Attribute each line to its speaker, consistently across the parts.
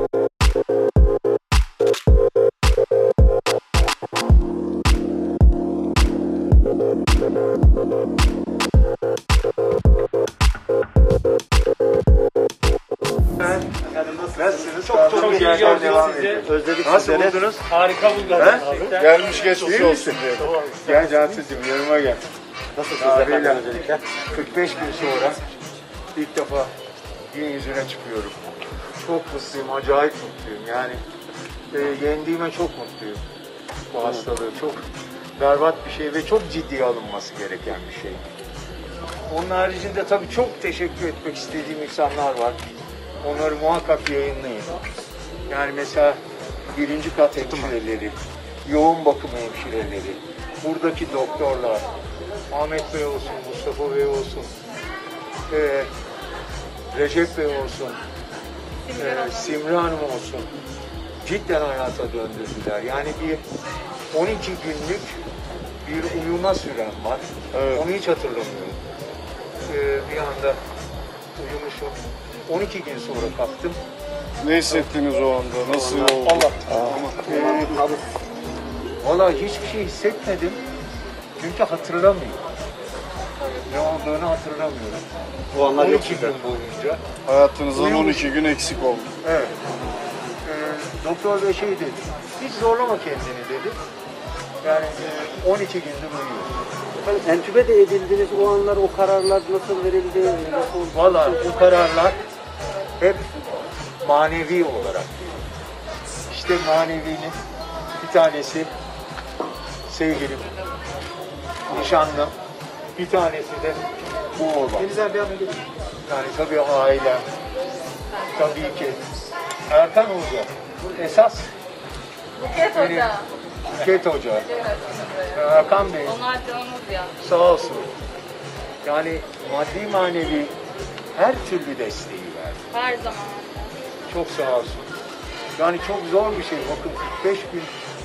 Speaker 1: Nasılsınız? Çok iyi gördük sizi.
Speaker 2: Özledik
Speaker 1: Nasıl
Speaker 2: sizleri.
Speaker 1: buldunuz?
Speaker 3: Harika bulduk.
Speaker 2: Gelmiş geçmiş
Speaker 1: İyi
Speaker 2: olsun.
Speaker 1: misin? Gel Cansu'cum yanıma gel.
Speaker 2: Nasılsınız efendim öncelikle?
Speaker 1: 45 gün sonra ilk defa gün yüzüne çıkıyorum. Çok mutluyum, acayip mutluyum. Yani yendiğime çok mutluyum. Bu hastalığı çok berbat bir şey ve çok ciddiye alınması gereken bir şey. Onun haricinde tabii çok teşekkür etmek istediğim insanlar var. Onları muhakkak yayınlayın. Yani mesela birinci kat hemşireleri, yoğun bakım hemşireleri, buradaki doktorlar, Ahmet Bey olsun, Mustafa Bey olsun, Recep Bey olsun, Simri Hanım olsun. Cidden hayata döndürdüler. Yani bir 12 günlük bir uyuma sürem var.
Speaker 2: Evet.
Speaker 1: Onu hiç hatırlamıyorum. Bir anda uyumuşum. 12 gün sonra kalktım.
Speaker 2: Ne hissettiniz o anda? Nasıl oldu?
Speaker 1: Vallahi hiçbir şey hissetmedim. Çünkü hatırlamıyorum. Ne olduğunu hatırlamıyorum.
Speaker 2: Bu anlar yok
Speaker 1: 12
Speaker 2: sizde.
Speaker 1: gün boyunca.
Speaker 2: Hayatınızdan 12 gün eksik oldu.
Speaker 1: Evet. Doktor bey şey dedi. Hiç zorlama kendini dedi. Yani 12 gündür uyuyor.
Speaker 4: Entübe de edildiniz, o anlar, o kararlar nasıl verildi? Nasıl...
Speaker 1: Vallahi bu kararlar hep manevi olarak. İşte manevinin bir tanesi sevgilim, nişanlım, bir tanesi de bu oğlan. Yani tabii ailem, tabii ki Erkan Hoca, esas
Speaker 5: Buket
Speaker 1: benim
Speaker 5: Hoca.
Speaker 1: Buket Hoca, Erkan Bey
Speaker 5: Onlar canımız ya.
Speaker 1: sağ olsun. Yani maddi manevi her türlü desteği verdi.
Speaker 5: Her zaman.
Speaker 1: Çok sağ olsun. Yani çok zor bir şey. Bakın 45 gün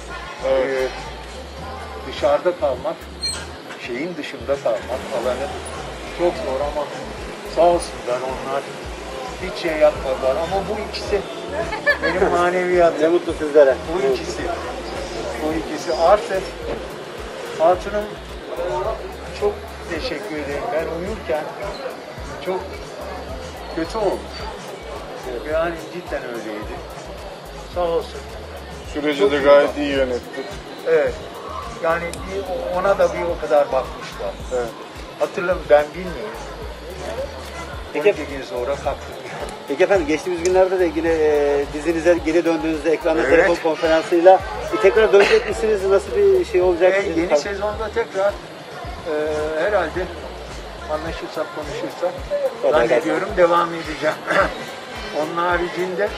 Speaker 1: dışarıda kalmak, şeyin dışında kalmak, alanın çok zor ama sağ olsunlar onlar hiç şey yapmadılar. Ama bu ikisi benim maneviyatım.
Speaker 4: Ne mutlu sizlere.
Speaker 1: Bu ikisi. Bu ikisi. Artık Hatun'um çok teşekkür ederim. Ben uyurken çok kötü olmuş. Yani cidden öyleydi. Sağ olsun.
Speaker 2: Süreci
Speaker 1: Çok
Speaker 2: de
Speaker 1: iyi
Speaker 2: gayet
Speaker 1: bak.
Speaker 2: iyi yönetti.
Speaker 1: Evet. Yani ona da bir o kadar bakmışlar.
Speaker 2: Evet.
Speaker 1: Hatırlamıyorum, ben bilmiyorum.
Speaker 4: Peki-
Speaker 1: 12 gün sonra kalktım.
Speaker 4: Peki efendim, geçtiğimiz günlerde de yine dizinize geri döndüğünüzde ekranda
Speaker 1: Evet.
Speaker 4: telefon konferansıyla tekrar dönecek misiniz? Nasıl bir şey olacak?
Speaker 1: Yeni sezonda tekrar herhalde anlaşırsak, konuşursak zannediyorum devam edeceğim. Onun haricinde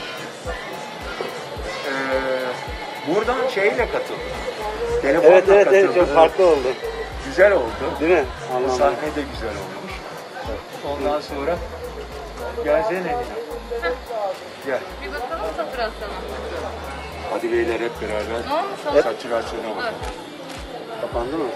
Speaker 1: buradan şeyle katıldım. Telefonla
Speaker 4: Evet,
Speaker 1: katıldım.
Speaker 4: çok farklı oldu.
Speaker 1: Güzel oldu.
Speaker 4: Değil mi?
Speaker 1: Bu
Speaker 4: Anlamda.
Speaker 1: sahne de güzel olmuş. Ondan sonra gelsene Nina. Gel.
Speaker 5: Bir bakalım saturasyona.
Speaker 1: Hadi beyler hep beraber
Speaker 5: Ne olmuş sana?
Speaker 1: satürasyona bakalım.
Speaker 4: Kapandı mı?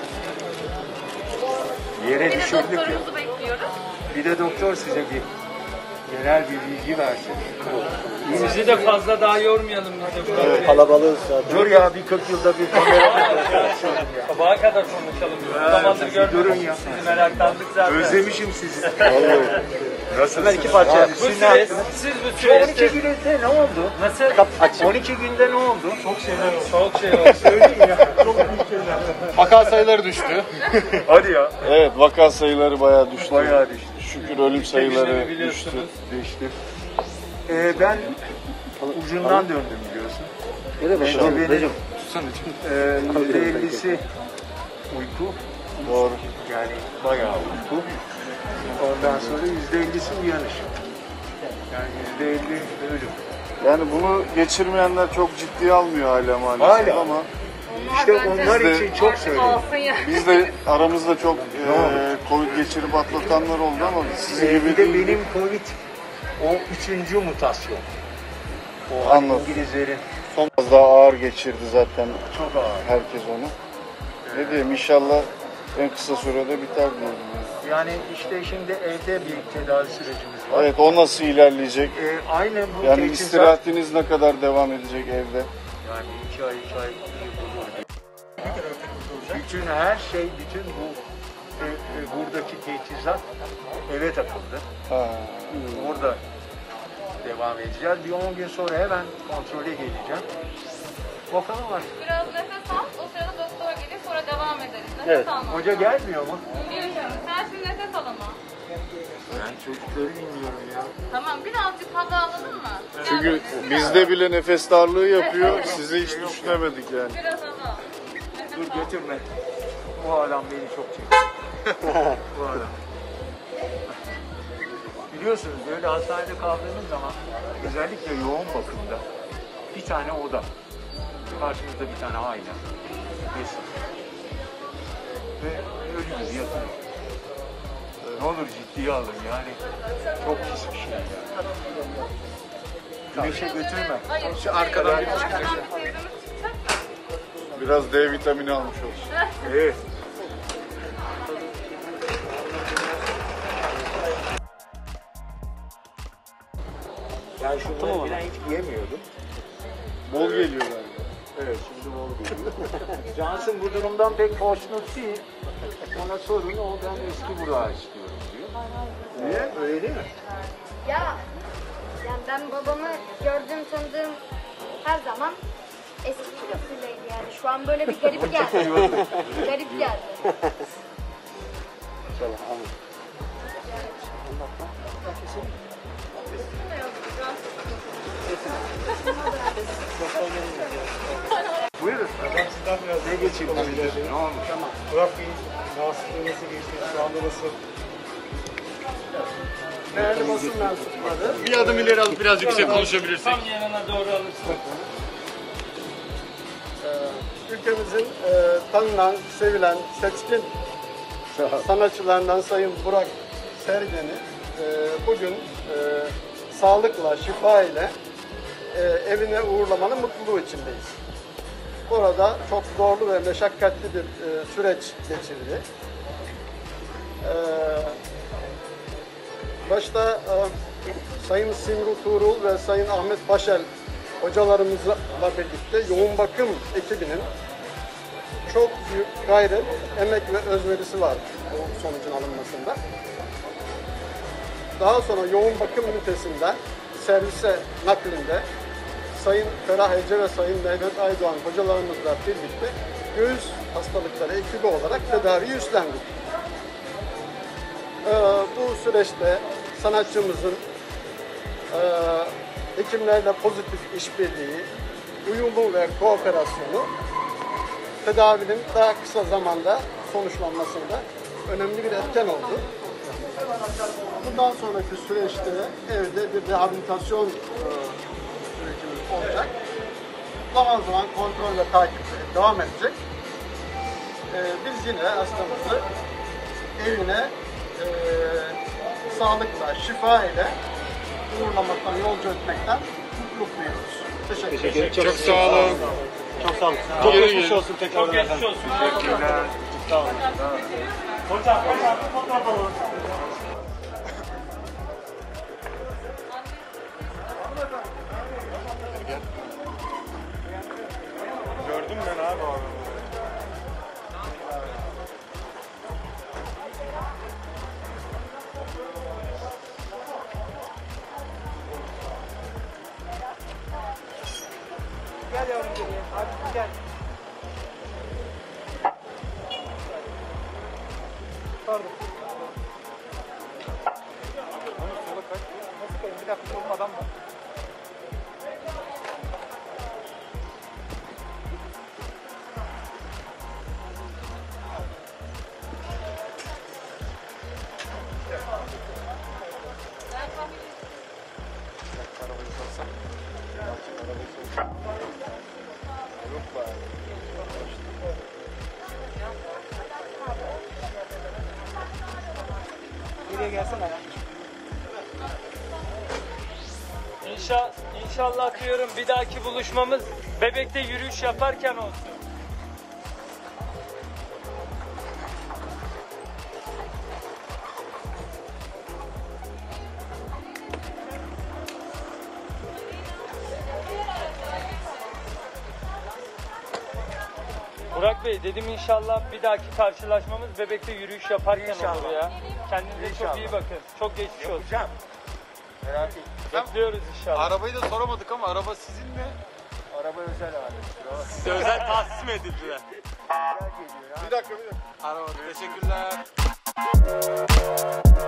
Speaker 1: Yere
Speaker 5: Bir de
Speaker 1: düşürdük ya.
Speaker 5: doktorumuzu bekliyoruz.
Speaker 1: Bir de doktor size bir genel bir bilgi versin.
Speaker 3: Sizi de fazla daha yormayalım biz de.
Speaker 4: Evet. Kalabalığız zaten.
Speaker 1: Dur ya, bir 40 yılda bir kamera konuşalım ya.
Speaker 3: Sabaha kadar konuşalım. Uzun zamandır
Speaker 1: durun
Speaker 3: görmedik.
Speaker 1: ya.
Speaker 3: Sizi meraklandık zaten.
Speaker 1: Özlemişim sizi. Nasılsınız?
Speaker 4: Hemen iki parça yap.
Speaker 3: Bu
Speaker 1: Siz ne yaptınız?
Speaker 3: siz bu
Speaker 1: Şu 12
Speaker 3: süreçte
Speaker 1: günde ne oldu?
Speaker 3: nasıl?
Speaker 1: 12 günde ne oldu? Çok şeyler oldu.
Speaker 3: Çok şey oldu.
Speaker 1: Söyleyin ya. Çok büyük şeyler.
Speaker 2: Vaka sayıları düştü.
Speaker 1: Hadi ya.
Speaker 2: Evet, vaka sayıları bayağı düştü.
Speaker 1: Bayağı düştü.
Speaker 2: Şükür ölüm sayıları
Speaker 3: Güçleri
Speaker 2: düştü.
Speaker 3: biliyorsunuz.
Speaker 1: Düştü. Ben ucundan döndüm biliyorsun.
Speaker 4: Nereye bakalım?
Speaker 1: Benim
Speaker 4: Recep.
Speaker 1: %50'si uyku.
Speaker 2: Doğru.
Speaker 1: Yani bayağı uyku. Ondan sonra %50'si uyanış. Yani %50 ölüm.
Speaker 2: Yani bunu geçirmeyenler çok ciddiye almıyor hala maalesef
Speaker 1: Hala.
Speaker 2: ama
Speaker 1: İşte
Speaker 5: bence
Speaker 1: onlar
Speaker 2: Biz de-
Speaker 1: için çok
Speaker 5: artık
Speaker 1: söyledim.
Speaker 5: olsun ya.
Speaker 2: biz de aramızda çok
Speaker 1: oldu?
Speaker 2: Covid geçirip atlatanlar oldu ama sizin
Speaker 1: Bir
Speaker 2: gibi
Speaker 1: de
Speaker 2: değil.
Speaker 1: benim Covid o 3. mutasyon. O
Speaker 2: Anladım.
Speaker 1: İngilizlerin
Speaker 2: Son biraz daha ağır geçirdi zaten
Speaker 1: çok ağır.
Speaker 2: herkes onu. Ne diyeyim inşallah en kısa sürede biter diyorum.
Speaker 1: Yani işte şimdi evde bir tedavi sürecimiz var.
Speaker 2: Evet, o nasıl ilerleyecek?
Speaker 1: Aynı bu
Speaker 2: Yani
Speaker 1: teçhizat-
Speaker 2: istirahatiniz ne kadar devam edecek evde?
Speaker 1: Yani 2 ay, 3 ay bulur. Bütün her şey, bütün bu buradaki teçhizat eve takıldı.
Speaker 2: Ha.
Speaker 1: Orada devam edeceğiz. Bir 10 gün sonra hemen kontrole geleceğim. Bakalım var.
Speaker 5: Biraz nefes al. O sırada doktor gelir sonra devam ederiz. Nefes
Speaker 4: Evet.
Speaker 5: alma.
Speaker 1: Hoca gelmiyor mu?
Speaker 5: Bilmiyorum. Sen şimdi nefes al ama.
Speaker 1: Ben çocukları dinliyorum ya.
Speaker 5: Tamam birazcık hava alalım mı? Gel
Speaker 2: Çünkü
Speaker 5: böyle, biraz
Speaker 2: bizde bile nefes darlığı yapıyor. Size hiç düşünemedik yani.
Speaker 5: Biraz hava al. Nefes
Speaker 1: Dur
Speaker 5: al.
Speaker 1: götürme. Bu adam beni çok çekiyor. Bu adam. Biliyorsunuz böyle hastanede kaldığınız zaman özellikle yoğun bakımda bir tane oda. Karşımızda bir tane ayna. Resim. Ve ölü gibi yatıyor. Ne olur ciddiye alın yani. Çok pis bir şey ya. Güneşe götürme.
Speaker 5: Hayır.
Speaker 1: Şu arkadan biri
Speaker 5: Arkadan
Speaker 1: çıkacak.
Speaker 5: bir teyzemiz çıkacak da.
Speaker 2: Biraz D vitamini almış olsun.
Speaker 1: Evet. Ben şunları falan hiç yiyemiyordum.
Speaker 2: Bol geliyor galiba.
Speaker 1: Evet, şimdi bol geliyor. Johnson bu durumdan pek hoşnut değil. Ona sorun, o ben eski Burak'ı istiyorum diyor. Niye? Öyle değil mi?
Speaker 6: Ya yani ben babamı gördüğüm tanıdığım her zaman eski kilosuylaydı yani. Şu an böyle bir garip geldi. Garip geldi.
Speaker 1: Buyurun. Ne geçeyim? Ne olmuş? Tamam.
Speaker 7: Burak Bey'in rahatsızlığı nasıl geçti? Şu anda nasıl? Değerli basın mensupları.
Speaker 2: Bir adım ileri alıp biraz yüksek konuşabilirsek.
Speaker 3: Tam yanına doğru alırsın.
Speaker 7: Ülkemizin tanınan, sevilen, seçkin sanatçılarından Sayın Burak Sergen'i bugün sağlıkla, şifa ile evine uğurlamanın mutluluğu içindeyiz. Orada çok zorlu ve meşakkatli bir süreç geçirdi. Başta Sayın Simru Tuğrul ve Sayın Ahmet Başel hocalarımızla birlikte yoğun bakım ekibinin çok büyük gayret, emek ve özverisi var bu sonucun alınmasında. Daha sonra yoğun bakım ünitesinde servise naklinde Sayın Ferah Ece ve Sayın Mehmet Aydoğan hocalarımızla birlikte göğüs hastalıkları ekibi olarak tedaviyi üstlendik. Bu süreçte sanatçımızın hekimlerle pozitif işbirliği, uyumu ve kooperasyonu tedavinin daha kısa zamanda sonuçlanmasında önemli bir etken oldu. Bundan sonraki süreçte evde bir rehabilitasyon sürecimiz olacak. Zaman zaman kontrol ve takip devam edecek. Biz yine hastamızı evine sağlıkla, şifa ile uğurlamaktan, yolcu etmekten mutluluk duyuyoruz. Teşekkür ederim.
Speaker 2: Çok sağ olun.
Speaker 7: Çok sağ olun. Çok geçmiş olsun
Speaker 3: Çok
Speaker 7: tekrardan
Speaker 3: geçmiş
Speaker 7: efendim.
Speaker 3: olsun.
Speaker 1: Teşekkürler.
Speaker 7: Sağ olun. Hocam, fotoğraf alalım.
Speaker 2: Gördüm ben abi abi.
Speaker 7: Gel yavrum geriye. Hadi gel. Pardon. Nasıl koyayım? Bir dakika oğlum adam var. Geriye gelsene ya.
Speaker 3: İnşallah diyorum bir dahaki buluşmamız Bebek'te yürüyüş yaparken olsun. Burak Bey dedim inşallah bir dahaki karşılaşmamız Bebek'te yürüyüş yaparken olur ya. Kendinize çok iyi bakın. Çok geçmiş olsun.
Speaker 1: Yapacağım. Merak etme.
Speaker 3: Bekliyoruz inşallah.
Speaker 2: Arabayı da soramadık ama araba sizin mi?
Speaker 1: Araba özel alet.
Speaker 2: Size özel tahsis mi edildiler?
Speaker 1: Güzel geliyor ya.
Speaker 2: Bir dakika. Araba. Teşekkürler.